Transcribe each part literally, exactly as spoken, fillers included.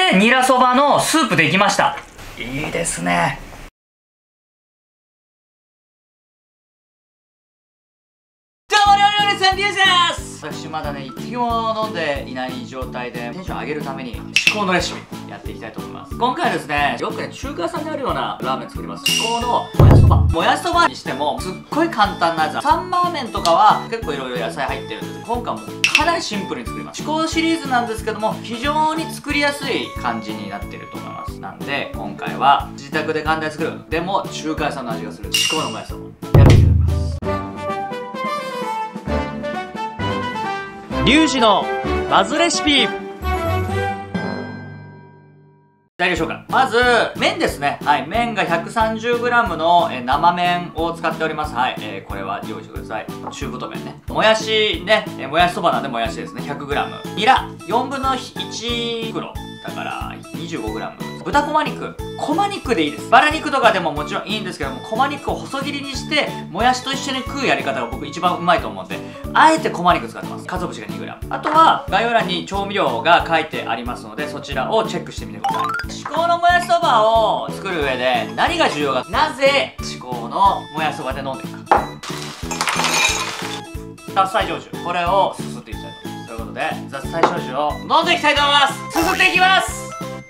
でニラそばのスープできました。いいですね。どうも料理人さんリュウです。私まだね一滴も飲んでいない状態でテンション上げるために至高のレシピやっていきたいと思います。今回はですね、よくね中華屋さんにあるようなラーメン作ります。至高のもやそば。もやそばにしてもすっごい簡単なやつ。サンマーメンとかは結構いろいろ野菜入ってるんですけど、今回はもうかなりシンプルに作ります。至高シリーズなんですけども、非常に作りやすい感じになってると思います。なんで今回は自宅で簡単に作る、でも中華屋さんの味がする至高のもやそばやっていきたいと思います。リュウジのバズレシピ。材料紹介。まず麺ですね。はい、麺が ひゃくさんじゅうグラム のえ生麺を使っております。はい、えー、これは用意してください。中太麺ね。もやしね、えー、もやしそばなんでもやしですね。 ひゃくグラム。 ニラよんぶんのいち袋だから にじゅうごグラム。 豚こま肉、こま肉でいいです。バラ肉とかでももちろんいいんですけども、こま肉を細切りにしてもやしと一緒に食うやり方が僕一番うまいと思うんで、あえてこま肉使ってます。鰹節が にグラム。 あとは概要欄に調味料が書いてありますので、そちらをチェックしてみてください。至高のもやしそばを作る上で何が重要か、なぜ至高のもやしそばで飲んでいくか。獺祭焼酎、これをすすっていきたいと思います。ということで獺祭焼酎を飲んでいきたいと思います。すすっていきます。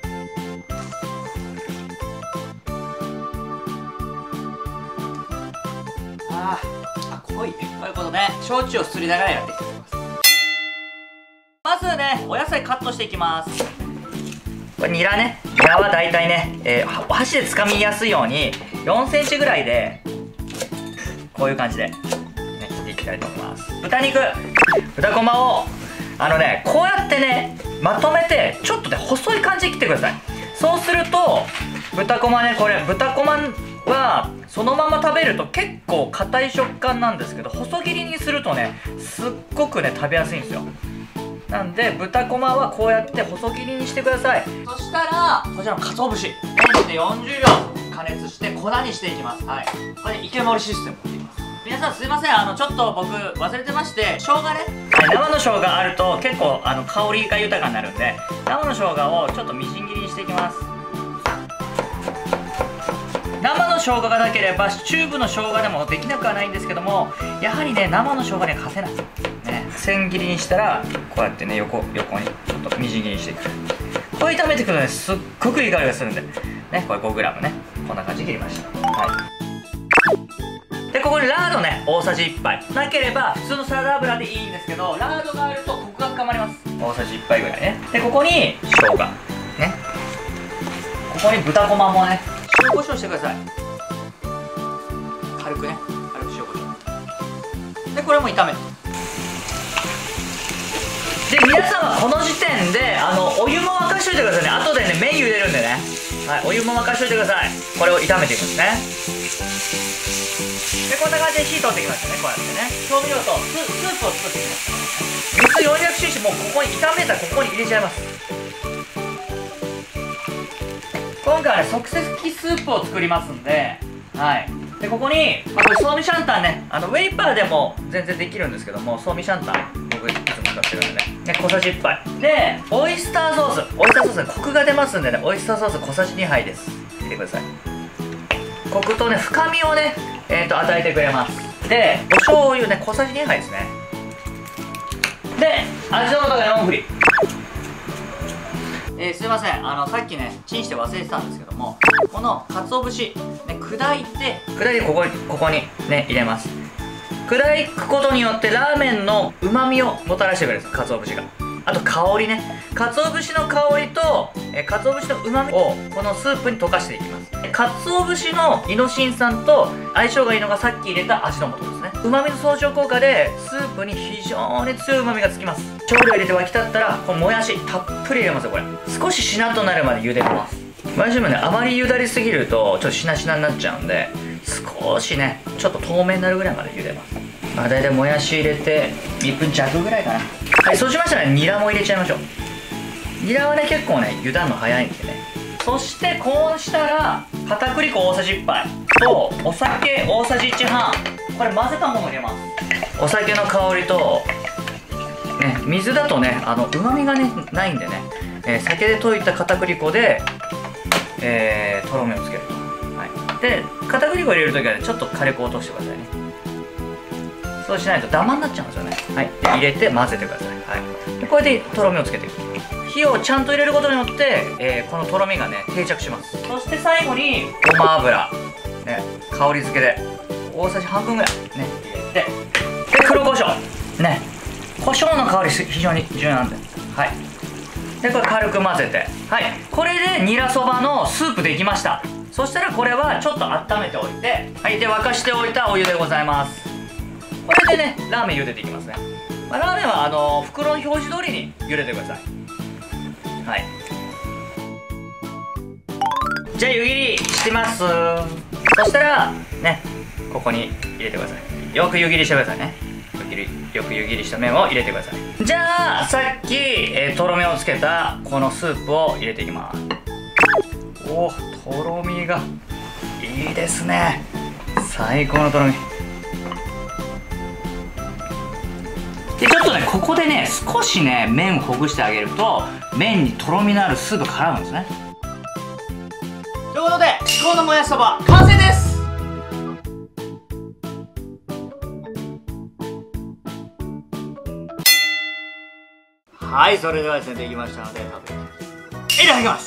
あーあ、濃いね。ということで焼酎をすすりながらやっていきたいと思います。まずね、お野菜カットしていきます。これニラね。ニラはだいたいね、えー、お箸でつかみやすいようによんセンチぐらいでこういう感じで、ね、切っていきたいと思います。豚肉、豚こまをあのね、こうやってねまとめてちょっとね細い感じで切ってください。そうすると豚こまね、これ豚こまはそのまま食べると結構硬い食感なんですけど、細切りにするとねすっごくね食べやすいんですよ。なんで豚こまはこうやって細切りにしてください。そしたらこちらの鰹節、レンジでよんじゅうびょう加熱して粉にしていきます。はい、これ池盛りシステムって言います。皆さんすいません、あのちょっと僕忘れてまして、生姜ね、はい、生の生姜あると結構あの香りが豊かになるんで、生の生姜をちょっとみじん切りにしていきます。生の生姜がなければチューブの生姜でもできなくはないんですけども、やはりね生の生姜には勝てないね。千切りにしたらこうやってね横横にちょっとみじん切りにしていく。これ炒めていくとねすっごくいい香りがするんでね、これ ごグラム ね、こんな感じで切りました。はい、でここにラードね大さじいっぱい、なければ普通のサラダ油でいいんですけど、ラードがあるとコクが深まります。大さじいっぱいぐらいね。でここに生姜ね、ここに豚こまもね塩コショウしてください。軽くね、軽く塩コショウでこれも炒めて、で皆さんはこの時点であのお湯も沸かしといてくださいね。後でね麺茹でるんでね、はい、お湯も沸かしといてください。これを炒めていくんですね。でこんな感じで火通ってきましたね。こうやってね調味料とススープを作っていきます。水 よんひゃくシーシー もうここに炒めたらここに入れちゃいます。今回はね即席スープを作りますんで、はい、でここに、まあ、これソーミシャンタンね、あのウェイパーでも全然できるんですけども、ソーミシャンタン僕いつも使ってるんで、ね、小さじいっぱいでオイスターソース、オイスターソースでコクが出ますんでね、オイスターソース小さじにはいです。入れてください。コクとね深みをね、えー、と与えてくれます。でお醤油ね小さじにはいですね。で味の素がよんふり。えー、すいません、あのさっきねチンして忘れてたんですけども、この鰹節、ね、砕いて砕いてここにここにね入れます。砕くことによってラーメンのうまみをもたらしてくれるんです、鰹節が。あと香りね、鰹節の香りとえ鰹節のうまみをこのスープに溶かしていきます。鰹節のイノシン酸と相性がいいのがさっき入れた味の素ですね。うまみの相乗効果でスープに非常に強いうまみがつきます。調味料入れて沸き立ったらこのもやしたっぷり入れますよ。これ少ししなっとなるまで茹でます。もやしもねあまり茹だりすぎるとちょっとしなしなになっちゃうんで、少しねちょっと透明になるぐらいまで茹でます。まあ大体もやし入れていっぷんじゃくぐらいかな。はい、そうしましたらニラも入れちゃいましょう。ニラはね結構ね茹だるの早いんでね。そしてこうしたら片栗粉大さじいっぱいとお酒大さじいちはん、これ混ぜたものを入れます。お酒の香りとね、水だとねあのうまみがねないんでね、 えー、酒で溶いた片栗粉で、えー、とろみをつけると、はい、で片栗粉入れるときはねちょっと火力を落としてくださいね。そうしないとダマになっちゃうんですよね。はい、で入れて混ぜてください。はい、でこれでとろみをつけていく。火をちゃんと入れることによって、えー、このとろみがね定着します。そして最後にごま油、ね、香り付けで大さじ半分ぐらいね入れて、で黒胡椒ね、胡椒の香り非常に重要なんで、はい、でこれ軽く混ぜて、はい、これでニラそばのスープできました。そしたらこれはちょっと温めておいて、はい、で沸かしておいたお湯でございます。これでねラーメン茹でていきますね。まあ、ラーメンはあの袋の表示通りに茹でてください。はい、じゃあ湯切りしてます。そしたらねここに入れてください。よく湯切りしてくださいね。よく湯切りした麺を入れてください。じゃあさっき、えー、とろみをつけたこのスープを入れていきます。おお、とろみがいいですね。最高のとろみで、ちょっとねここでね少しね麺をほぐしてあげると麺にとろみのあるスープが絡むんですね。ということで至高のもやしそば完成です。はい、それではですねできましたので食べていただきます。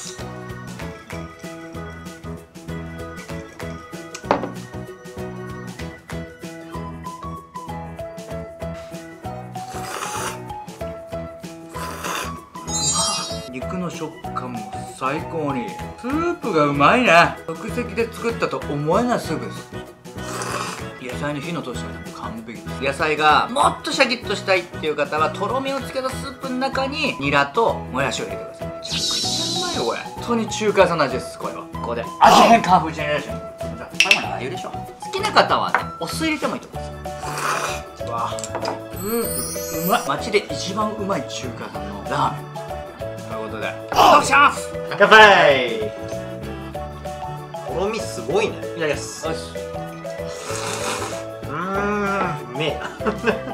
肉の食感も最高に、スープがうまいね。即席で作ったと思えないスープです。野菜の火の通しがね完璧です。野菜がもっとシャキッとしたいっていう方はとろみをつけたスープの中にニラともやしを入れてください。めちゃくちゃうまいよこれ。本当に中華屋さんの味です。これはここで味変カンフーチェネレーション。これもラー油でしょ。好きな方はねお酢入れてもいいと思います。うわスープうまい。街で一番うまい中華屋さんのラーメンということでおっしゃーす乾杯。とろみすごいね。いただきます。 よし。 うーん、うめえな。 シンプルな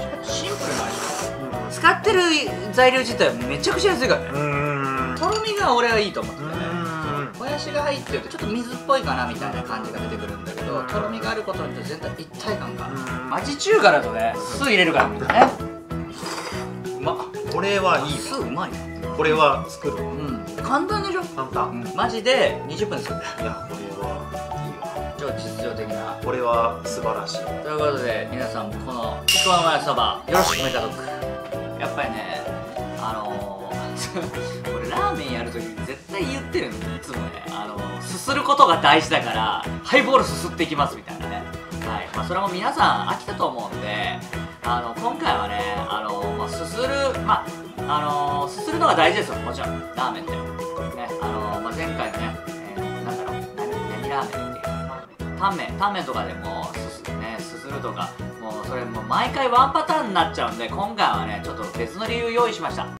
味。使ってる材料自体めちゃくちゃ安いからね。 うん。 とろみが俺はいいと思っててね。もやしが入ってるとちょっと水っぽいかなみたいな感じが出てくるんだけど、とろみがあることによって全体一体感が。町中華だとね酢入れるからみんなね。うまっ。 これはいい。 酢うまいな。 これは作る。 うん。簡単でしょ。 簡単。 マジでにじゅっぷんで作る。 いや、これはいいわ。 超実用的な。 これは素晴らしい。 ということで皆さんもこのちくわもやしそばよろしくおめでとう。やっぱりねあのー、俺ラーメンやるときに絶対言ってるのいつもね、あのー、すすることが大事だからハイボールすすっていきますみたいなね。はい、まあ、それも皆さん飽きたと思うんで、あの今回はねあのー、まあ、すするまああのー、すするのが大事ですよ。もちろんラーメンってね、あのー、まあ、前回のね、えー、なんだろう何何ラーメンっていうタンメンタンメンとかでもすすねすするとかもうそれもう毎回ワンパターンになっちゃうんで、今回はねちょっと別の理由用意しました。